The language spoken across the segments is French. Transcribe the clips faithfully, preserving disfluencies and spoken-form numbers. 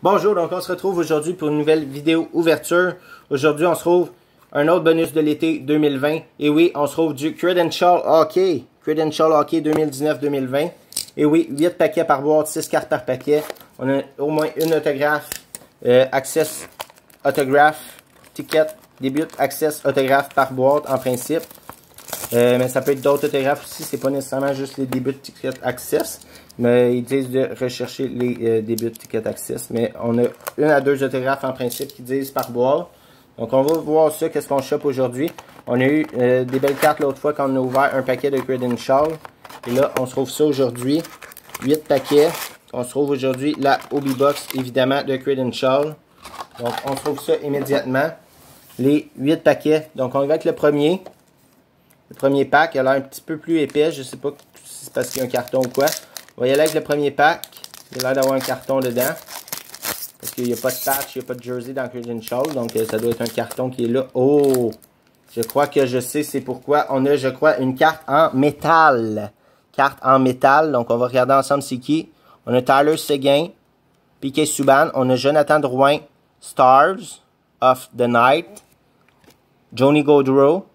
Bonjour, donc on se retrouve aujourd'hui pour une nouvelle vidéo ouverture. Aujourd'hui, on se trouve un autre bonus de l'été deux mille vingt. Et oui, on se trouve du Credential Hockey. Credential Hockey deux mille dix-neuf deux mille vingt. Et oui, huit paquets par boîte, six cartes par paquet. On a au moins une autographe, euh, access autographe, ticket, début, access autographe par boîte en principe. Euh, mais ça peut être d'autres autographes aussi, c'est pas nécessairement juste les débuts de ticket access. Mais ils disent de rechercher les euh, débuts de ticket access. Mais on a une à deux autographes en principe qui disent par boîte. Donc on va voir ça, qu'est-ce qu'on chope aujourd'hui. On a eu euh, des belles cartes l'autre fois quand on a ouvert un paquet de Credential. Et là, on se trouve ça aujourd'hui. huit paquets. On se trouve aujourd'hui la Hobby Box, évidemment, de Credential. Donc on se trouve ça immédiatement. Les huit paquets. Donc on y va avec le premier. Le premier pack, il a l'air un petit peu plus épais. Je sais pas si c'est parce qu'il y a un carton ou quoi. On va y aller avec le premier pack. Il a l'air d'avoir un carton dedans. Parce qu'il n'y a pas de patch, il n'y a pas de jersey dans Credential. Donc ça doit être un carton qui est là. Oh! Je crois que je sais c'est pourquoi. On a, je crois, une carte en métal. Carte en métal. Donc on va regarder ensemble c'est qui. On a Tyler Seguin, Piquet Subban. On a Jonathan Drouin, Stars of the Night. Johnny Gaudreau.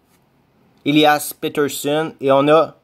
Elias Pettersson. Et on a...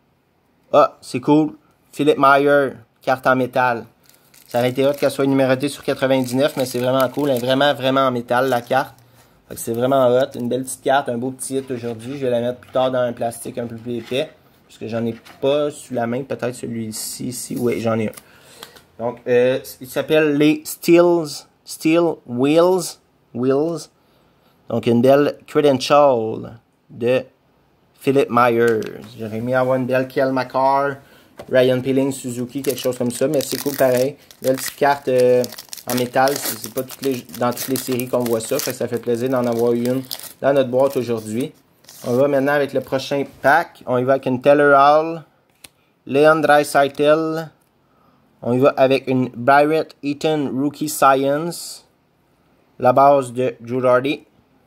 Ah, c'est cool. Philippe Meyer, carte en métal. Ça aurait été hot qu'elle soit numérotée sur quatre-vingt-dix-neuf, mais c'est vraiment cool. Elle est vraiment, vraiment en métal, la carte. Fait que c'est vraiment hot. Une belle petite carte, un beau petit hit aujourd'hui. Je vais la mettre plus tard dans un plastique un peu plus épais. Parce que j'en ai pas sous la main. Peut-être celui-ci, ici. Oui, j'en ai un. Donc, euh, il s'appelle les Steels, Steel Wheels. Wheels. Donc, une belle Credential de Philippe Myers. J'aurais mis à avoir une belle Kel McCarr, Ryan Peeling, Suzuki, quelque chose comme ça. Mais c'est cool pareil. Belle petite carte euh, en métal. C'est pas toutes les, dans toutes les séries qu'on voit ça. Fait que ça fait plaisir d'en avoir une dans notre boîte aujourd'hui. On va maintenant avec le prochain pack. On y va avec une Taylor Hall, Leon Draisaitl. On y va avec une Barrett Eaton Rookie Science. La base de Drew Doughty.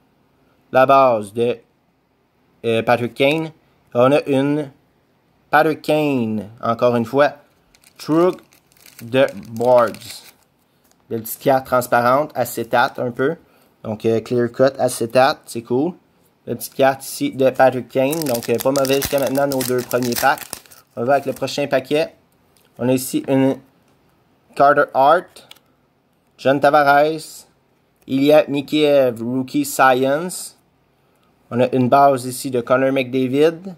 La base de Euh, Patrick Kane. On a une Patrick Kane, encore une fois. Trug de Boards. Des petites cartes transparentes, acétate un peu. Donc, euh, clear cut, acétate, c'est cool. La petite carte ici de Patrick Kane. Donc, euh, pas mauvais jusqu'à maintenant nos deux premiers packs. On va avec le prochain paquet. On a ici une Carter Hart, John Tavares, Ilya Mikheyev, Rookie Science. On a une base ici de Connor McDavid,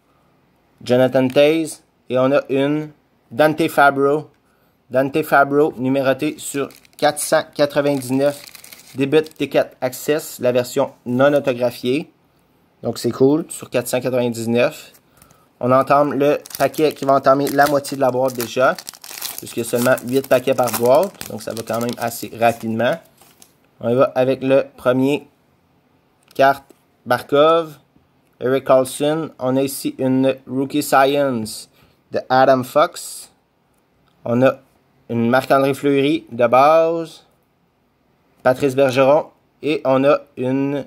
Jonathan Toews, et on a une Dante Fabro. Dante Fabro, numérotée sur quatre cent quatre-vingt-dix-neuf, début ticket access, la version non autographiée. Donc c'est cool, sur quatre cent quatre-vingt-dix-neuf. On entame le paquet qui va entamer la moitié de la boîte déjà, puisqu'il y a seulement huit paquets par boîte, donc ça va quand même assez rapidement. On y va avec le premier carte Barkov, Eric Carlson. On a ici une Rookie Science de Adam Fox. On a une Marc-André Fleury de base. Patrice Bergeron. Et on a une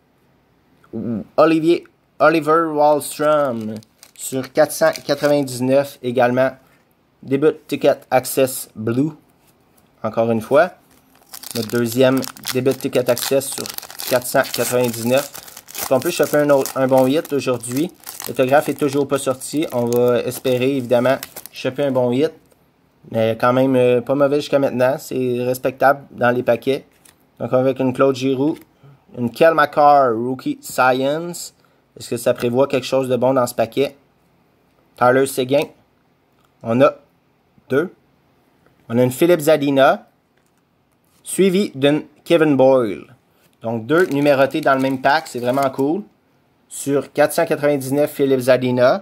Olivier, Oliver Wahlstrom sur quatre cent quatre-vingt-dix-neuf également. Début ticket access blue. Encore une fois. Notre deuxième début ticket access sur quatre cent quatre-vingt-dix-neuf. On peut choper un, autre, un bon hit aujourd'hui. L'autographe est toujours pas sorti. On va espérer, évidemment, choper un bon hit. Mais quand même, euh, pas mauvais jusqu'à maintenant. C'est respectable dans les paquets. Donc, on va avec une Claude Giroux. Une Kel McCarr Rookie Science. Est-ce que ça prévoit quelque chose de bon dans ce paquet? Tyler Seguin. On a deux. On a une Philippe Zadina. Suivi d'une Kevin Boyle. Donc, deux numérotés dans le même pack. C'est vraiment cool. Sur quatre cent quatre-vingt-dix-neuf, Philippe Zadina.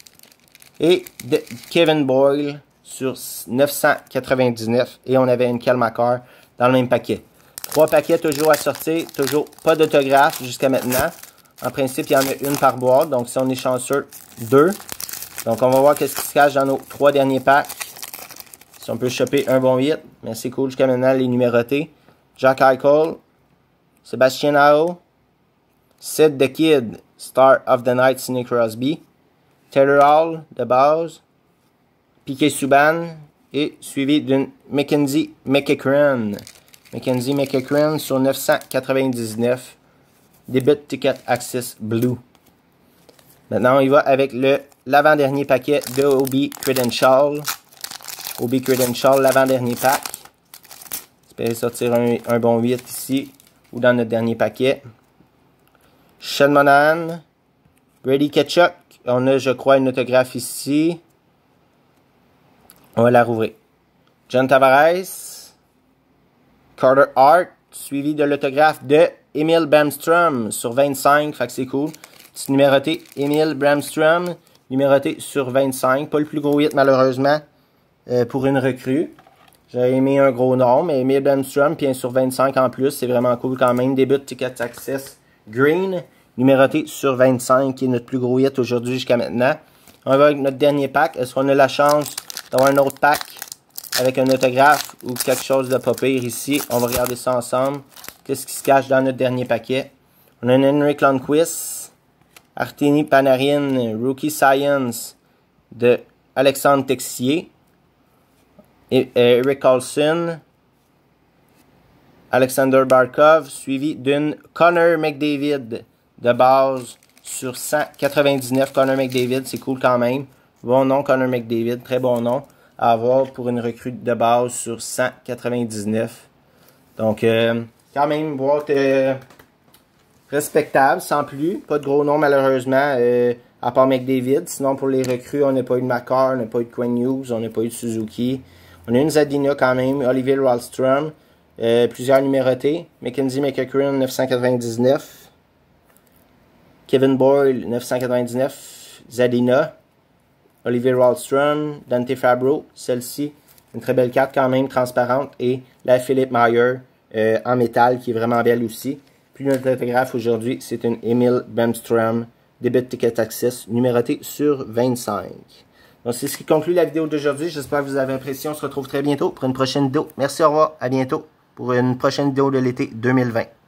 Et de Kevin Boyle sur neuf cent quatre-vingt-dix-neuf. Et on avait une Kel McCarr dans le même paquet. Trois paquets toujours à sortir. Toujours pas d'autographe jusqu'à maintenant. En principe, il y en a une par boîte. Donc, si on est chanceux, deux. Donc, on va voir qu'est-ce qui se cache dans nos trois derniers packs. Si on peut choper un bon hit. Mais c'est cool jusqu'à maintenant, les numérotés. Jack Eichel. Sébastien Aho, Sid the Kid, Star of the Night, Sidney Crosby, Taylor Hall, de base, Piquet Subban, et suivi d'une Mackenzie McEachran. Mackenzie McEachran sur neuf cent quatre-vingt-dix-neuf. Debit Ticket Access Blue. Maintenant, on y va avec le l'avant-dernier paquet de O B Credential. O B Credential, l'avant-dernier pack. Espérez sortir un, un bon huit ici, ou dans notre dernier paquet. Sean Monahan, Brady Ketchuk. On a, je crois, une autographe ici. On va la rouvrir. John Tavares. Carter Hart, suivi de l'autographe de Emil Bramstrom sur vingt-cinq. Fait que c'est cool. Petit numéroté Emil Bramstrom, numéroté sur vingt-cinq. Pas le plus gros hit, malheureusement, euh, pour une recrue. J'aurais aimé un gros nom, mais Emil Bramstrom, puis un sur vingt-cinq en plus. C'est vraiment cool quand même. Debut Ticket Access Green, numéroté sur vingt-cinq, qui est notre plus gros hit aujourd'hui jusqu'à maintenant. On va avec notre dernier pack. Est-ce qu'on a la chance d'avoir un autre pack avec un autographe ou quelque chose de pas pire ici? On va regarder ça ensemble. Qu'est-ce qui se cache dans notre dernier paquet? On a un Henrik Lundqvist, Artemi Panarin, Rookie Science de Alexandre Texier, et Eric Carlson, Alexander Barkov, suivi d'une Connor McDavid de base sur cent quatre-vingt-dix-neuf. Connor McDavid, c'est cool quand même. Bon nom, Connor McDavid, très bon nom à avoir pour une recrue de base sur cent quatre-vingt-dix-neuf. Donc, euh, quand même, boîte euh, respectable, sans plus. Pas de gros nom, malheureusement, euh, à part McDavid. Sinon, pour les recrues, on n'a pas eu de Makar, on n'a pas eu de Quinn Hughes, on n'a pas eu de Suzuki. On a une Zadina quand même, Olivier Wahlstrom, euh, plusieurs numérotés. Mackenzie McEachran, neuf cent quatre-vingt-dix-neuf. Kevin Boyle, neuf cent quatre-vingt-dix-neuf. Zadina. Olivier Wahlstrom, Dante Fabro, celle-ci, une très belle carte quand même, transparente. Et la Philippe Meyer euh, en métal, qui est vraiment belle aussi. Puis notre autographe aujourd'hui, c'est une Emil Bramstrom, Debit Ticket Access, numérotée sur vingt-cinq. Donc, c'est ce qui conclut la vidéo d'aujourd'hui. J'espère que vous avez apprécié. On se retrouve très bientôt pour une prochaine vidéo. Merci, au revoir. À bientôt pour une prochaine vidéo de l'été deux mille vingt.